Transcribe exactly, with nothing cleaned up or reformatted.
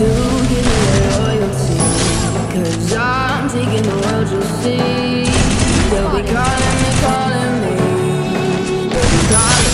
give me your loyalty, 'cause I'm taking the world, you'll see. They'll be calling me, calling me. They'll be calling